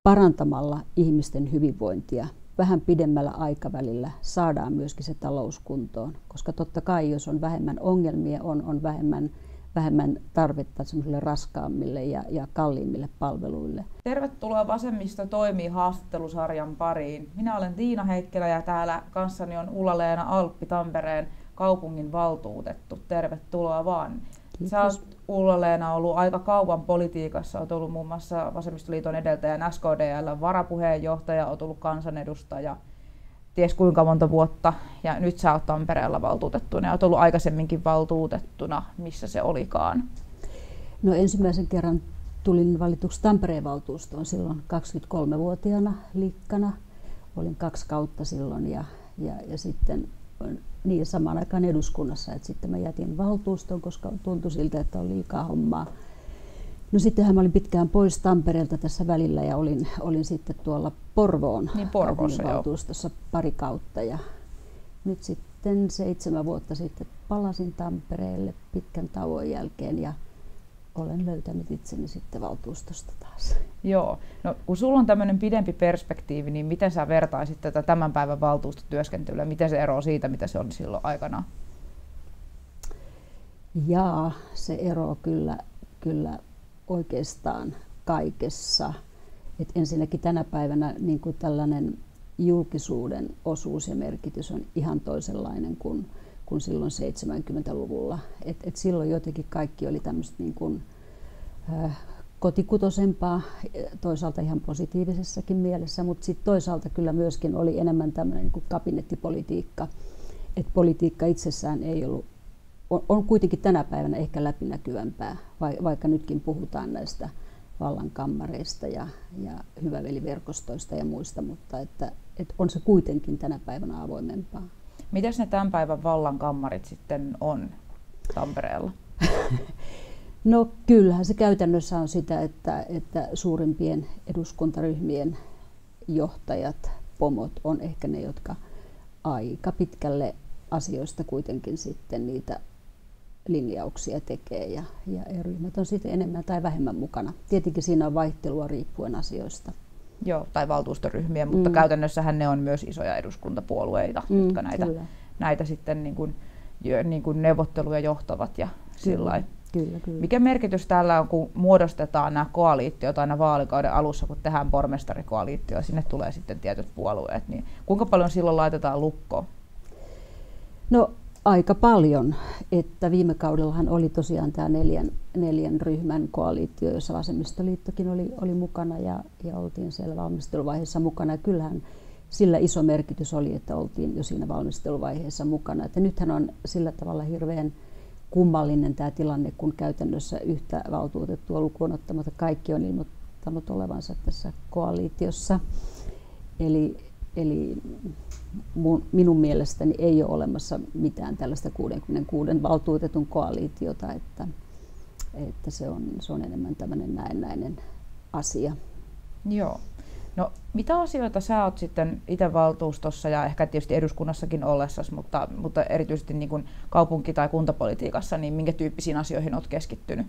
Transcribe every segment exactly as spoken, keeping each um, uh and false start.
parantamalla ihmisten hyvinvointia vähän pidemmällä aikavälillä saadaan myöskin se talous kuntoon, koska totta kai jos on vähemmän ongelmia, on, on vähemmän, vähemmän tarvetta semmoisille raskaammille ja, ja kalliimmille palveluille. Tervetuloa Vasemmisto toimii haastattelusarjan pariin. Minä olen Tiina Heikkilä ja täällä kanssani on Ulla-Leena Alppi, Tampereen kaupungin valtuutettu. Tervetuloa vaan. Kiitos. Sä oot, Ulla-Leena, ollut aika kauan politiikassa. Olet ollut muun muassa Vasemmistoliiton edeltäjän S K D L:n varapuheenjohtaja, olet ollut kansanedustaja ties kuinka monta vuotta. Ja nyt sä oot Tampereella valtuutettuna ja olet ollut aikaisemminkin valtuutettuna. Missä se olikaan? No ensimmäisen kerran tulin valituksi Tampereen valtuustoon silloin kaksikymmentäkolmevuotiaana likkana. Olin kaksi kautta silloin ja, ja, ja sitten niin samaan aikaan eduskunnassa, että sitten mä jätin valtuuston, koska tuntui siltä, että on liikaa hommaa. No sittenhän mä olin pitkään pois Tampereelta tässä välillä ja olin, olin sitten tuolla Porvoon niin Porvoossa, valtuustossa pari kautta. Ja nyt sitten seitsemän vuotta sitten palasin Tampereelle pitkän tauon jälkeen ja olen löytänyt itseni sitten valtuustosta taas. Joo. No, kun sulla on tämmöinen pidempi perspektiivi, niin miten sä vertaisit tätä tämän päivän valtuustotyöskentelyä? Miten se eroaa siitä, mitä se oli silloin aikana? Jaa, se ero kyllä, kyllä oikeastaan kaikessa. Et ensinnäkin tänä päivänä niin kuin tällainen julkisuuden osuus ja merkitys on ihan toisenlainen kuin kuin silloin seitsemänkymmentäluvulla. Et, et silloin jotenkin kaikki oli tämmöistä niin kuin, äh, kotikutosempaa, toisaalta ihan positiivisessakin mielessä, mutta sitten toisaalta kyllä myöskin oli enemmän tämmöinen niin kuin kabinettipolitiikka. Et politiikka itsessään ei ollut, on, on kuitenkin tänä päivänä ehkä läpinäkyvämpää, vaikka nytkin puhutaan näistä vallankammareista ja, ja hyväveliverkostoista ja muista, mutta että, et on se kuitenkin tänä päivänä avoimempaa. Mitäs ne tämän päivän vallankammarit sitten on Tampereella? No kyllähän se käytännössä on sitä, että, että suurimpien eduskuntaryhmien johtajat, pomot on ehkä ne, jotka aika pitkälle asioista kuitenkin sitten niitä linjauksia tekee ja, ja ryhmät on sitten enemmän tai vähemmän mukana. Tietenkin siinä on vaihtelua riippuen asioista. Joo, tai valtuustoryhmiä, mutta mm. käytännössähän ne on myös isoja eduskuntapuolueita, mm, jotka näitä, näitä sitten niin kuin, niin kuin neuvotteluja johtavat. Ja kyllä, kyllä, kyllä. Mikä merkitys tällä on, kun muodostetaan nämä koalitiot aina vaalikauden alussa, kun tehdään pormestarikoalitio ja sinne tulee sitten tietyt puolueet, niin kuinka paljon silloin laitetaan lukkoon? No aika paljon, että viime kaudellahan oli tosiaan tämä neljän, neljän ryhmän koalitio, jossa Vasemmistoliittokin oli, oli mukana ja, ja oltiin siellä valmisteluvaiheessa mukana. Ja kyllähän sillä iso merkitys oli, että oltiin jo siinä valmisteluvaiheessa mukana. Että nythän on sillä tavalla hirveän kummallinen tämä tilanne, kun käytännössä yhtä valtuutettua lukuun ottamatta kaikki on ilmoittanut olevansa tässä koalitiossa. Eli, eli minun mielestäni ei ole olemassa mitään tällaista kuudenkymmenenkuuden valtuutetun koalitiota, että, että se, on, se on enemmän tämmöinen näennäinen asia. Joo. No, mitä asioita sä oot sitten itse valtuustossa ja ehkä tietysti eduskunnassakin ollessasi, mutta, mutta erityisesti niin kuin kaupunki- tai kuntapolitiikassa, niin minkä tyyppisiin asioihin oot keskittynyt?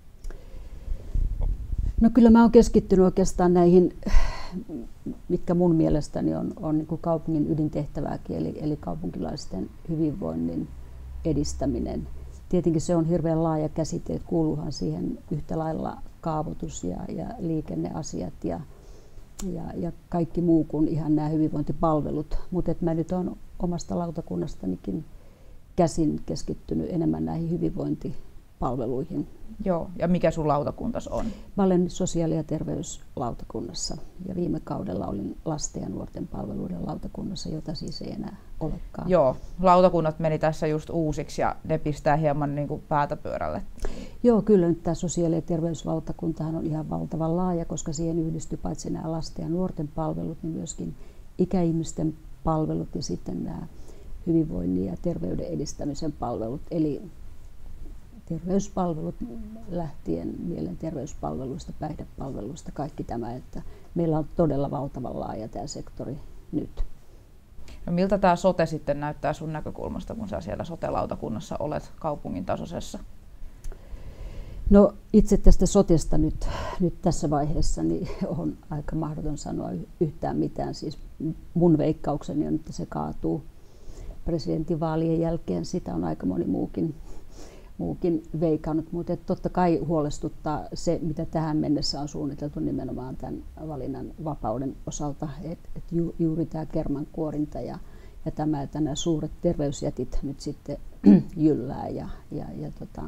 No kyllä mä oon keskittynyt oikeastaan näihin, mitkä mun mielestäni on, on niin kuin kaupungin ydintehtävääkin, eli, eli kaupunkilaisten hyvinvoinnin edistäminen. Tietenkin se on hirveän laaja käsite, että kuuluuhan siihen yhtä lailla kaavoitus ja, ja liikenneasiat ja, ja, ja kaikki muu kuin ihan nämä hyvinvointipalvelut. Mutta mä nyt olen omasta lautakunnastanikin käsin keskittynyt enemmän näihin hyvinvointipalveluihin. Joo, ja mikä sun lautakuntas on? Mä olen sosiaali- ja terveyslautakunnassa ja viime kaudella olin lasten ja nuorten palveluiden lautakunnassa, jota siis ei enää olekaan. Joo, lautakunnat meni tässä just uusiksi ja ne pistää hieman niin kuin päätä pyörälle. Joo, kyllä nyt tämä sosiaali- ja terveyslautakuntahan on ihan valtavan laaja, koska siihen yhdistyy paitsi nämä lasten ja nuorten palvelut, niin myöskin ikäihmisten palvelut ja sitten nämä hyvinvoinnin ja terveyden edistämisen palvelut. Eli terveyspalvelut lähtien mielenterveyspalveluista, päihdepalveluista, kaikki tämä, että meillä on todella valtavan laaja tämä sektori nyt. No miltä tämä sote sitten näyttää sun näkökulmasta, kun sä siellä sote-lautakunnassa olet kaupungin tasoisessa? No itse tästä sotesta nyt, nyt tässä vaiheessa niin on aika mahdoton sanoa yhtään mitään. Siis mun veikkaukseni on, että se kaatuu presidentinvaalien jälkeen. Sitä on aika moni muukin, muukin veikannut, mutta totta kai huolestuttaa se, mitä tähän mennessä on suunniteltu nimenomaan tämän valinnan vapauden osalta. Että et ju, juuri tämä kermankuorinta ja, ja tämä, että nämä suuret terveysjätit nyt sitten jyllää ja, ja, ja tota,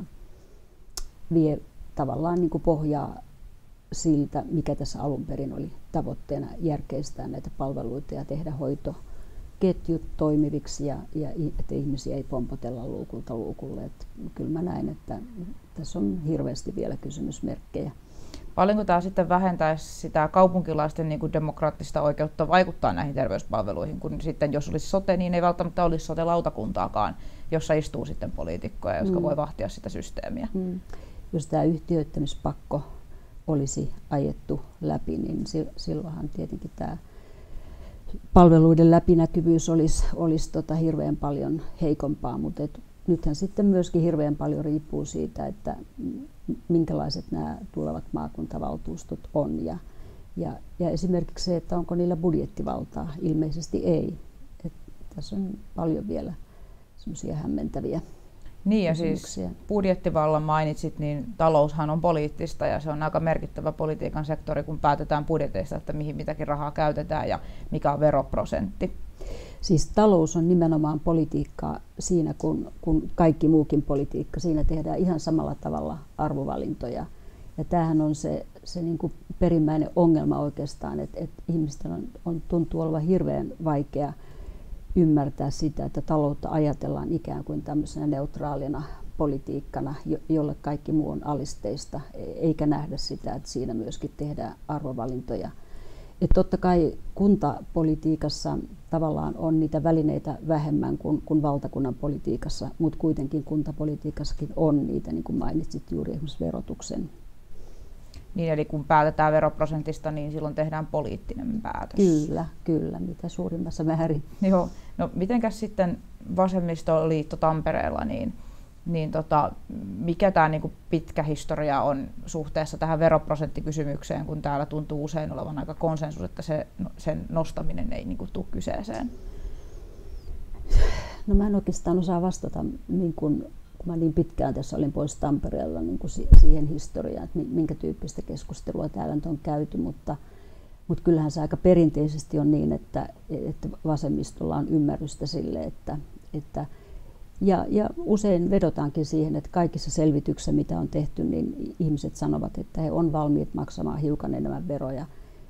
vie tavallaan niin kuin pohjaa siltä, mikä tässä alun perin oli tavoitteena, järkeistää näitä palveluita ja tehdä hoitoketjut toimiviksi ja, ja että ihmisiä ei pompotella luukulta luukulle. Että kyllä mä näen, että tässä on hirveästi vielä kysymysmerkkejä. Paljonko tämä sitten vähentäisi sitä kaupunkilaisten niin kuin demokraattista oikeutta vaikuttaa näihin terveyspalveluihin, kun sitten jos olisi sote, niin ei välttämättä olisi sote-lautakuntaakaan, jossa istuu sitten poliitikkoja, jotka mm. voi vahtia sitä systeemiä. Mm. Jos tämä yhtiöittämispakko olisi ajettu läpi, niin silloinhan tietenkin tämä palveluiden läpinäkyvyys olisi, olisi tota hirveän paljon heikompaa, mutta et nythän sitten myöskin hirveän paljon riippuu siitä, että minkälaiset nämä tulevat maakuntavaltuustot on ja, ja, ja esimerkiksi se, että onko niillä budjettivaltaa, ilmeisesti ei. Et tässä on paljon vielä semmoisia hämmentäviä. Niin ja siis budjettivallan mainitsit, niin taloushan on poliittista ja se on aika merkittävä politiikan sektori, kun päätetään budjeteista, että mihin mitäkin rahaa käytetään ja mikä on veroprosentti. Siis talous on nimenomaan politiikkaa siinä, kun, kun kaikki muukin politiikka. Siinä tehdään ihan samalla tavalla arvovalintoja. Ja tämähän on se, se niin kuin perimmäinen ongelma oikeastaan, että, että ihmisten on, on, tuntuu olevan hirveän vaikea ymmärtää sitä, että taloutta ajatellaan ikään kuin tämmöisenä neutraalina politiikkana, jolle kaikki muu on alisteista, eikä nähdä sitä, että siinä myöskin tehdään arvovalintoja. Et totta kai kuntapolitiikassa tavallaan on niitä välineitä vähemmän kuin, kuin valtakunnan politiikassa, mutta kuitenkin kuntapolitiikassakin on niitä, niin kuin mainitsit juuri esimerkiksi verotuksen. Niin, eli kun päätetään veroprosentista, niin silloin tehdään poliittinen päätös. Kyllä, kyllä, mitä suurimmassa määrin. Joo, no mitenkäs sitten Vasemmistoliitto Tampereella, niin, niin tota, mikä tämä niinku pitkä historia on suhteessa tähän veroprosenttikysymykseen, kun täällä tuntuu usein olevan aika konsensus, että se, sen nostaminen ei niinku tule kyseeseen? No mä en oikeastaan osaa vastata, niin kun, kun mä niin pitkään tässä olin pois Tampereella, niin kun siihen historiaan, että minkä tyyppistä keskustelua täällä nyt on käyty, mutta, mutta kyllähän se aika perinteisesti on niin, että, että vasemmistolla on ymmärrystä sille, että, että Ja, ja usein vedotaankin siihen, että kaikissa selvityksissä, mitä on tehty, niin ihmiset sanovat, että he on valmiit maksamaan hiukan enemmän veroja,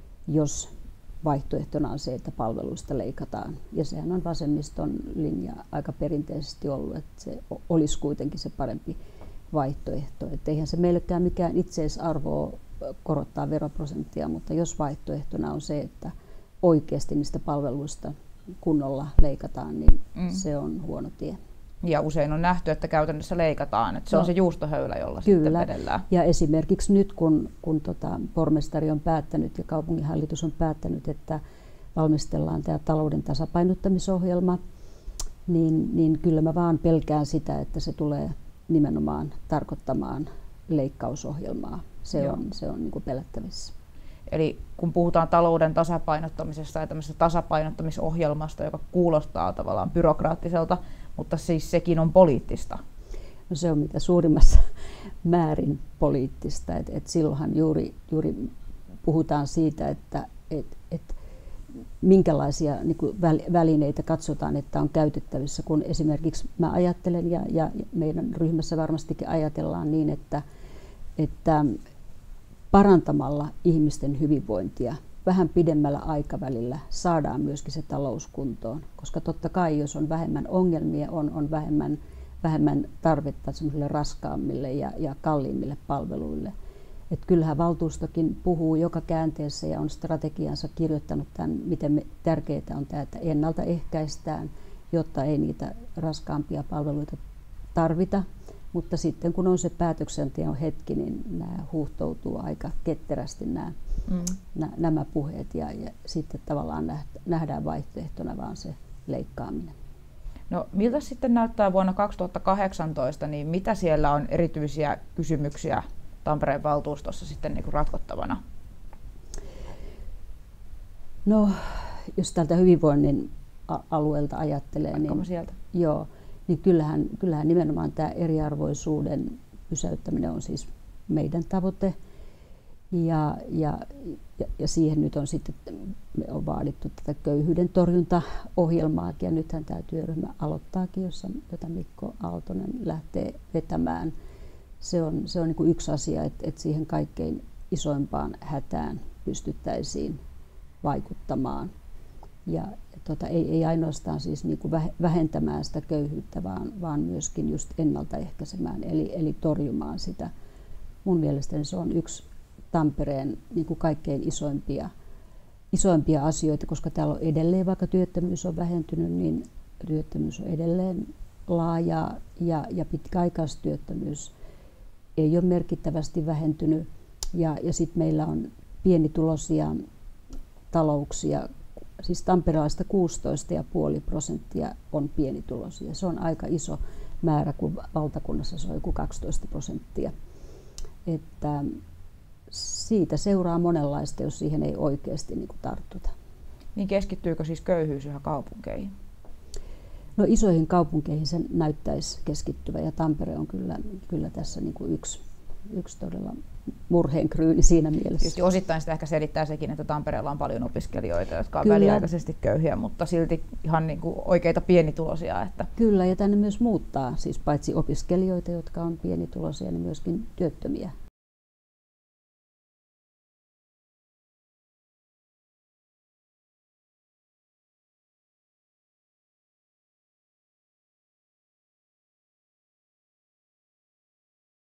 jos vaihtoehtona on se, että palveluista leikataan. Ja sehän on vasemmiston linja aika perinteisesti ollut, että se olisi kuitenkin se parempi vaihtoehto. Että eihän se meillekään mikään itseisarvo korottaa veroprosenttia, mutta jos vaihtoehtona on se, että oikeasti niistä palveluista kunnolla leikataan, niin mm. se on huono tie. Ja usein on nähty, että käytännössä leikataan, että se no, on se juustohöylä, jolla kyllä. sitten vedellään. Ja esimerkiksi nyt, kun, kun tota, pormestari on päättänyt ja kaupunginhallitus on päättänyt, että valmistellaan tämä talouden tasapainottamisohjelma, niin, niin kyllä mä vaan pelkään sitä, että se tulee nimenomaan tarkoittamaan leikkausohjelmaa. Se Joo. on, se on niin kuin pelättävissä. Eli kun puhutaan talouden tasapainottamisesta ja tämmöisestä tasapainottamisohjelmasta, joka kuulostaa tavallaan byrokraattiselta, mutta siis sekin on poliittista. No se on mitä suurimmassa määrin poliittista. Et, et silloinhan juuri, juuri puhutaan siitä, että et, et minkälaisia niin kuin välineitä katsotaan, että on käytettävissä. Kun esimerkiksi mä ajattelen ja, ja meidän ryhmässä varmastikin ajatellaan niin, että, että parantamalla ihmisten hyvinvointia vähän pidemmällä aikavälillä saadaan myöskin se talous kuntoon, koska totta kai jos on vähemmän ongelmia, on, on vähemmän, vähemmän tarvetta semmoisille raskaammille ja, ja kalliimmille palveluille. Et kyllähän valtuustokin puhuu joka käänteessä ja on strategiansa kirjoittanut tämän, miten me, tärkeää on tämä, että ennaltaehkäistään, jotta ei niitä raskaampia palveluita tarvita. Mutta sitten kun on se päätöksenteon hetki, niin nämä huuhtoutuu aika ketterästi nämä, mm. nä, nämä puheet ja, ja sitten tavallaan nähdään vaihtoehtona vaan se leikkaaminen. No miltä sitten näyttää vuonna kaksituhattakahdeksantoista, niin mitä siellä on erityisiä kysymyksiä Tampereen valtuustossa sitten niin kuin ratkottavana? No, jos tältä hyvinvoinnin alueelta ajattelee, Vaikka niin, sieltä. Joo, niin kyllähän, kyllähän nimenomaan tämä eriarvoisuuden pysäyttäminen on siis meidän tavoite. Ja, ja, ja, ja siihen nyt on sitten me on vaadittu tätä köyhyyden torjuntaohjelmaakin, ja nythän tämä työryhmä aloittaakin, jossa, jota Mikko Aaltonen lähtee vetämään. Se on, se on niin kuin yksi asia, että, että siihen kaikkein isoimpaan hätään pystyttäisiin vaikuttamaan. Ja, ja tota, ei, ei ainoastaan siis niin kuin vähentämään sitä köyhyyttä, vaan, vaan myöskin just ennaltaehkäisemään, eli, eli torjumaan sitä. Mun mielestäni se on yksi Tampereen niin kuin kaikkein isoimpia, isoimpia asioita, koska täällä on edelleen, vaikka työttömyys on vähentynyt, niin työttömyys on edelleen laaja ja, ja pitkäaikaistyöttömyys ei ole merkittävästi vähentynyt. Ja, ja sitten meillä on pienituloisia talouksia, siis tamperelaista kuusitoista pilkku viisi prosenttia on pienituloisia. Se on aika iso määrä, kun valtakunnassa se on joku kaksitoista prosenttia. Että siitä seuraa monenlaista, jos siihen ei oikeasti niin kuin tartuta. Niin keskittyykö siis köyhyys yhä kaupunkeihin? No isoihin kaupunkeihin se näyttäisi keskittyvä, ja Tampere on kyllä, kyllä tässä niin kuin yksi, yksi todella murheenkryyni siinä mielessä. Tietysti osittain sitä ehkä selittää sekin, että Tampereella on paljon opiskelijoita, jotka on kyllä väliaikaisesti köyhiä, mutta silti ihan niin kuin oikeita pienituloisia. Että... Kyllä, ja tänne myös muuttaa, siis paitsi opiskelijoita, jotka on pienituloisia, niin myöskin työttömiä